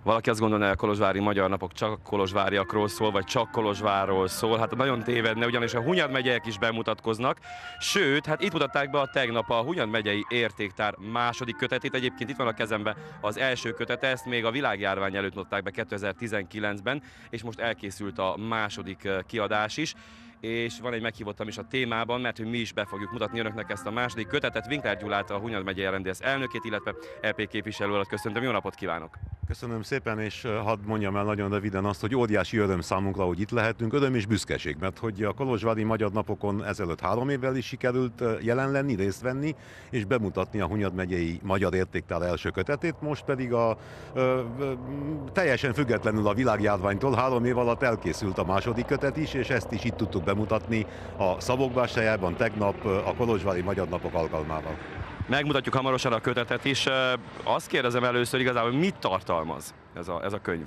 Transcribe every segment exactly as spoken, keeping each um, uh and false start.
Valaki azt gondolná, hogy a kolozsvári magyar napok csak a kolozsváriakról szól, vagy csak Kolozsvárról szól. Hát nagyon tévedne, ugyanis a Hunyad megyeiek is bemutatkoznak. Sőt, hát itt mutatták be a tegnap a Hunyad megyei értéktár második kötetét. Egyébként itt van a kezemben az első kötete, ezt még a világjárvány előtt mutatták be kétezer-tizenkilencben, és most elkészült a második kiadás is. És van egy meghívottam is a témában, mert hogy mi is be fogjuk mutatni önöknek ezt a második kötetet. Winkler Gyulát, a Hunyad megyei er em dé es elnökét, illetve é pé képviselő urat köszöntöm. Jó napot kívánok! Köszönöm szépen, és hadd mondjam el nagyon röviden azt, hogy óriási öröm számunkra, hogy itt lehetünk, öröm és büszkeség, mert hogy a Kolozsvári Magyar Napokon ezelőtt három évvel is sikerült jelen lenni, részt venni, és bemutatni a Hunyad megyei Magyar Értéktár első kötetét, most pedig a ö, ö, teljesen függetlenül a világjárványtól három év alatt elkészült a második kötet is, és ezt is itt tudtuk bemutatni a Szabókbástyájában tegnap a Kolozsvári Magyar Napok alkalmával. Megmutatjuk hamarosan a kötetet is. Azt kérdezem először igazából, hogy mit tartalmaz ez a, ez a könyv?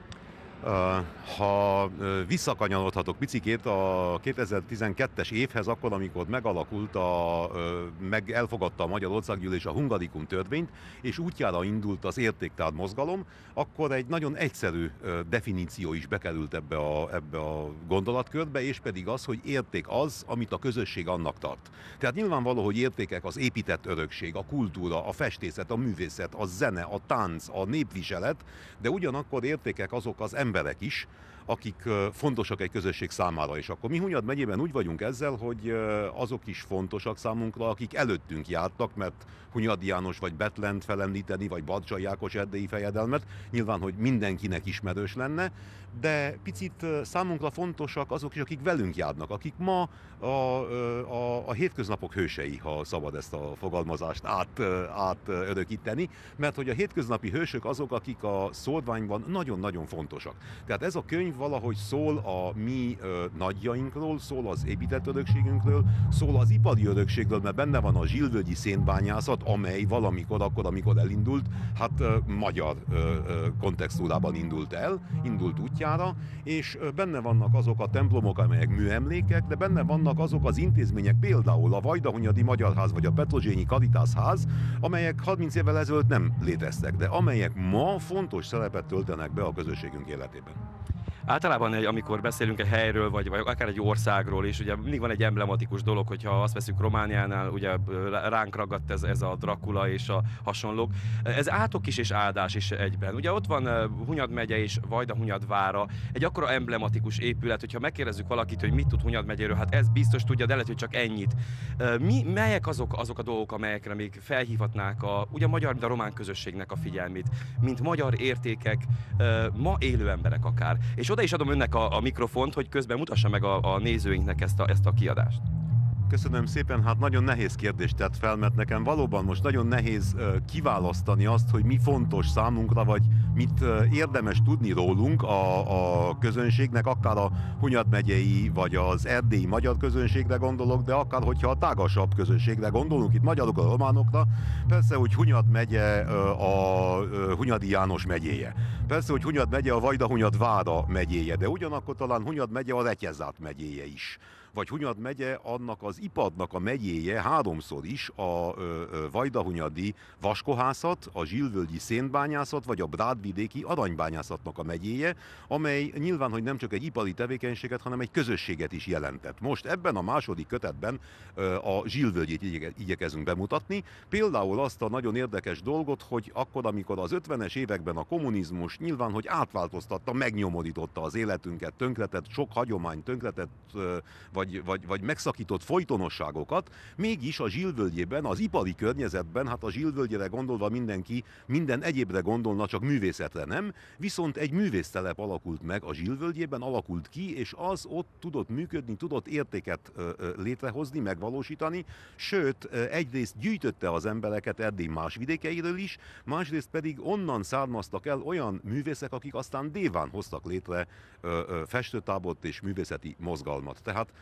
Ha visszakanyarodhatok picikét a kétezer-tizenkettes évhez, akkor, amikor megalakult, a, meg elfogadta a Magyar Országgyűlés a Hungarikum törvényt, és útjára indult az értéktár mozgalom, akkor egy nagyon egyszerű definíció is bekerült ebbe a, ebbe a gondolatkörbe, és pedig az, hogy érték az, amit a közösség annak tart. Tehát nyilvánvaló, hogy értékek az épített örökség, a kultúra, a festészet, a művészet, a zene, a tánc, a népviselet, de ugyanakkor értékek azok az emberek is, akik fontosak egy közösség számára. És akkor mi Hunyad megyében úgy vagyunk ezzel, hogy azok is fontosak számunkra, akik előttünk jártak, mert Hunyadi János vagy Betlent felemlíteni, vagy Barcsay Ákos erdélyi fejedelmet, nyilván, hogy mindenkinek ismerős lenne, de picit számunkra fontosak azok is, akik velünk járnak, akik ma a, a, a hétköznapok hősei, ha szabad ezt a fogalmazást át, átörökíteni, mert hogy a hétköznapi hősök azok, akik a szórványban nagyon-nagyon fontosak. Tehát ez a könyv valahogy szól a mi ö, nagyjainkról, szól az épített örökségünkről, szól az ipari örökségről, mert benne van a zsilvölgyi szénbányászat, amely valamikor, akkor, amikor elindult, hát ö, magyar ö, ö, kontextúrában indult el, indult útjára, és ö, benne vannak azok a templomok, amelyek műemlékek, de benne vannak azok az intézmények, például a Vajdahunyadi Magyarház vagy a Petrozsényi Karitásház, amelyek harminc évvel ezelőtt nem léteztek, de amelyek ma fontos szerepet töltenek be a közösségünk életében. Általában, amikor beszélünk egy helyről, vagy, vagy akár egy országról is, ugye mindig van egy emblematikus dolog, hogyha azt veszük Romániánál, ugye ránk ragadt ez, ez a Dracula és a hasonlók. Ez átok is és áldás is egyben. Ugye ott van Hunyad megye és Vajdahunyad vára, egy akkora emblematikus épület, hogyha megkérdezzük valakit, hogy mit tud Hunyad megyéről, hát ez biztos tudja, de lehet, hogy csak ennyit. Mi, melyek azok, azok a dolgok, amelyekre még felhívhatnák a, ugye a magyar, de a román közösségnek a figyelmét, mint magyar értékek, ma élő emberek akár. És oda is adom önnek a, a mikrofont, hogy közben mutassa meg a, a nézőinknek ezt a, ezt a kiadást. Köszönöm szépen, hát nagyon nehéz kérdést tett fel, mert nekem valóban most nagyon nehéz uh, kiválasztani azt, hogy mi fontos számunkra, vagy mit uh, érdemes tudni rólunk a, a közönségnek, akár a Hunyad megyei, vagy az erdélyi magyar közönségre gondolok, de akár hogyha a tágasabb közönségre gondolunk, itt magyarokra, románokra, persze, hogy Hunyad megye uh, a uh, Hunyadi János megyéje. Persze, hogy Hunyad megye a Vajdahunyad vára megyéje, de ugyanakkor talán Hunyad megye a Retyezát megyéje is. Vagy Hunyad megye annak az ipadnak a megyéje háromszor is a ö, ö, vajdahunyadi vaskohászat, a zsilvölgyi szénbányászat, vagy a brádvidéki aranybányászatnak a megyéje, amely nyilván, hogy nem csak egy ipari tevékenységet, hanem egy közösséget is jelentett. Most ebben a második kötetben ö, a zsilvölgyét igye, igyekezünk bemutatni, például azt a nagyon érdekes dolgot, hogy akkor, amikor az ötvenes években a kommunizmus nyilván, hogy átváltoztatta, megnyomorította az életünket, tönkretett sok hagyomány, tönkretett ö, Vagy, vagy, vagy megszakított folytonosságokat, mégis a zsilvölgyében, az ipari környezetben, hát a zsilvölgyére gondolva mindenki minden egyébre gondolna, csak művészetre nem, viszont egy művésztelep alakult meg a zsilvölgyében, alakult ki, és az ott tudott működni, tudott értéket ö, ö, létrehozni, megvalósítani, sőt, egyrészt gyűjtötte az embereket Erdély más vidékeiről is, másrészt pedig onnan származtak el olyan művészek, akik aztán déván hoztak létre ö, ö, festőtábort és művészeti mozgalmat. Tehát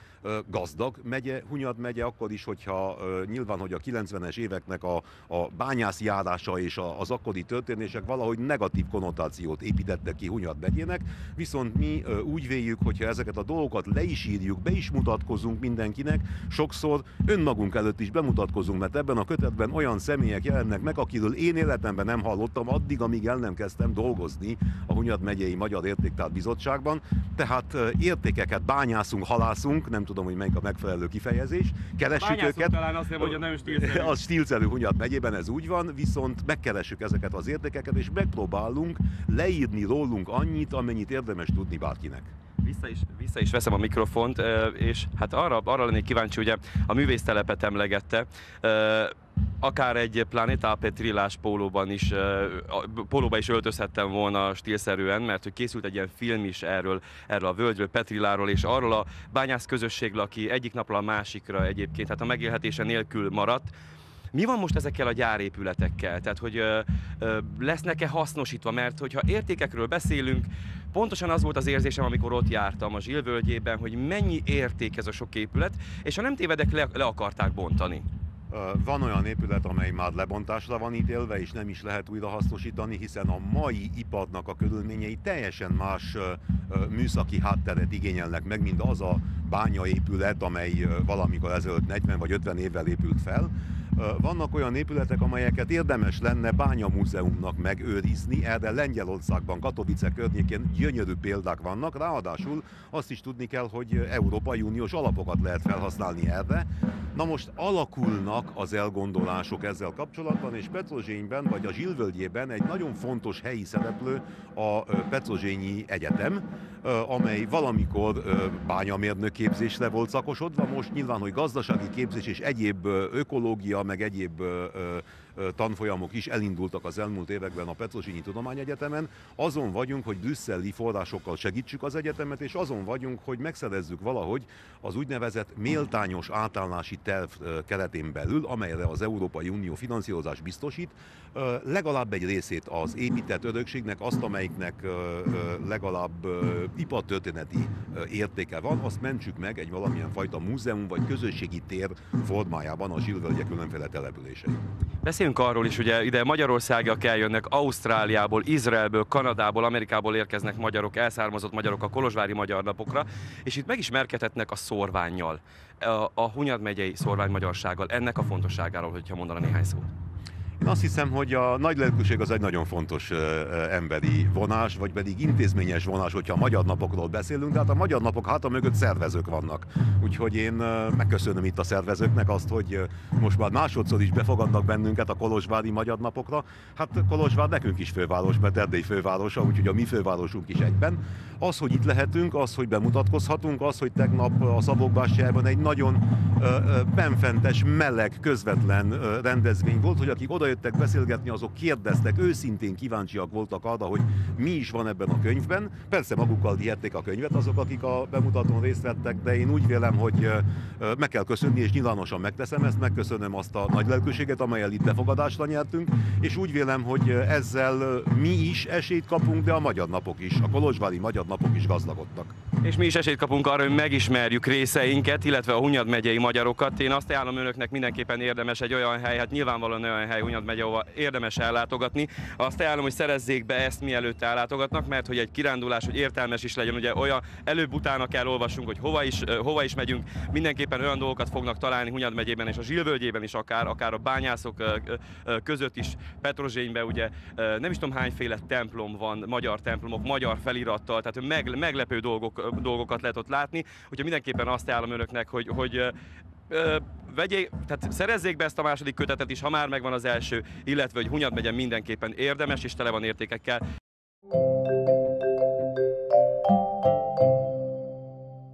gazdag megye, Hunyad megye, akkor is, hogyha nyilván, hogy a kilencvenes éveknek a, a bányászjárása és a, az akkori történések valahogy negatív konnotációt építettek ki Hunyad megyének, viszont mi úgy véljük, hogyha ezeket a dolgokat le is írjuk, be is mutatkozunk mindenkinek, sokszor önmagunk előtt is bemutatkozunk, mert ebben a kötetben olyan személyek jelennek meg, akiről én életemben nem hallottam addig, amíg el nem kezdtem dolgozni a Hunyad megyei Magyar Értéktár Bizottságban. Tehát értékeket bányászunk, halászunk, nem tudom, hogy melyik a megfelelő kifejezés, keressük őket. Talán azt mondja, hogy nagyon stílszerű. A stílszerű Hunyad megyében ez úgy van, viszont megkeressük ezeket az értékeket, és megpróbálunk leírni rólunk annyit, amennyit érdemes tudni bárkinek. Vissza is, vissza is veszem a mikrofont, és hát arra, arra lennék kíváncsi, ugye a művésztelepet emlegette, akár egy Planeta Petrilás pólóban is, pólóba is öltözhettem volna stílszerűen, mert hogy készült egy ilyen film is erről, erről a völgyről, Petriláról, és arról a bányász közösségről, aki egyik napról a másikra egyébként, hát a megélhetése nélkül maradt. Mi van most ezekkel a gyárépületekkel? Tehát, hogy lesznek-e hasznosítva? Mert hogyha értékekről beszélünk, pontosan az volt az érzésem, amikor ott jártam a Zsill völgyében, hogy mennyi érték ez a sok épület, és ha nem tévedek, le, le akarták bontani. Van olyan épület, amely már lebontásra van ítélve, és nem is lehet újra hasznosítani, hiszen a mai iparnak a körülményei teljesen más műszaki hátteret igényelnek meg, mint az a bányaépület, amely valamikor ezelőtt negyven vagy ötven évvel épült fel. Vannak olyan épületek, amelyeket érdemes lenne bányamúzeumnak megőrizni, erre Lengyelországban, Katowice környékén gyönyörű példák vannak, ráadásul azt is tudni kell, hogy Európai Uniós alapokat lehet felhasználni erre. Na most alakulnak az elgondolások ezzel kapcsolatban, és Petrozsényben vagy a Zsill völgyében egy nagyon fontos helyi szereplő a Petrozsényi Egyetem, amely valamikor bányamérnök képzésre volt szakosodva, most nyilván, hogy gazdasági képzés és egyéb ökológia, meg egyéb tanfolyamok is elindultak az elmúlt években a Petrozsényi Tudományegyetemen. Azon vagyunk, hogy brüsszeli forrásokkal segítsük az egyetemet, és azon vagyunk, hogy megszerezzük valahogy az úgynevezett méltányos átállási terv keretén belül, amelyre az Európai Unió finanszírozás biztosít, legalább egy részét az épített örökségnek, azt, amelyiknek legalább ipartörténeti értéke van, azt mentsük meg egy valamilyen fajta múzeum vagy közösségi tér formájában a Zsill völgye különféle települései. Beszéljünk arról is, ugye ide magyarországiak eljönnek, Ausztráliából, Izraelből, Kanadából, Amerikából érkeznek magyarok, elszármazott magyarok a kolozsvári magyar napokra, és itt megismerkedhetnek a szórvánnyal, a, a Hunyad megyei szórvány magyarsággal, ennek a fontosságáról, hogyha mondana néhány szót. Én azt hiszem, hogy a nagylelkűség az egy nagyon fontos uh, emberi vonás, vagy pedig intézményes vonás, hogyha a magyar napokról beszélünk, de hát a magyar napok háta mögött szervezők vannak. Úgyhogy én uh, megköszönöm itt a szervezőknek azt, hogy uh, most már másodszor is befogadnak bennünket a kolozsvári magyar napokra. Hát Kolozsvár nekünk is főváros, mert Erdély fővárosa, úgyhogy a mi fővárosunk is egyben. Az, hogy itt lehetünk, az, hogy bemutatkozhatunk, az, hogy tegnap a Szabókbástyájában egy nagyon uh, uh, benfentes, meleg, közvetlen uh, rendezvény volt, hogy akik oda jöttek beszélgetni, azok kérdeztek, őszintén kíváncsiak voltak arra, hogy mi is van ebben a könyvben. Persze magukkal vihették a könyvet azok, akik a bemutatón részt vettek, de én úgy vélem, hogy meg kell köszönni, és nyilvánosan megteszem ezt, megköszönöm azt a nagy lelkűséget, amellyel itt befogadásra nyertünk, és úgy vélem, hogy ezzel mi is esélyt kapunk, de a magyar napok is, a kolozsvári magyar napok is gazdagodtak. És mi is esélyt kapunk arra, hogy megismerjük részeinket, illetve a Hunyad megyei magyarokat. Én azt ajánlom önöknek, mindenképpen érdemes egy olyan hely, hát nyilvánvalóan olyan hely, Hunyad megye, ahova érdemes ellátogatni. Azt ajánlom, hogy szerezzék be ezt, mielőtt ellátogatnak, mert hogy egy kirándulás, hogy értelmes is legyen, ugye olyan előbb-utána kell olvassunk, hogy hova is, hova is megyünk, mindenképpen olyan dolgokat fognak találni Hunyad megyében és a Zsill völgyében is, akár, akár a bányászok között is, Petrozsényben ugye nem is tudom hányféle templom van, magyar templomok, magyar felirattal, tehát meg, meglepő dolgok, dolgokat lehet ott látni, úgyhogy mindenképpen azt ajánlom önöknek, hogy, hogy Ö, vegyék, tehát szerezzék be ezt a második kötetet is, ha már megvan az első, illetve hogy Hunyad megye mindenképpen érdemes és tele van értékekkel.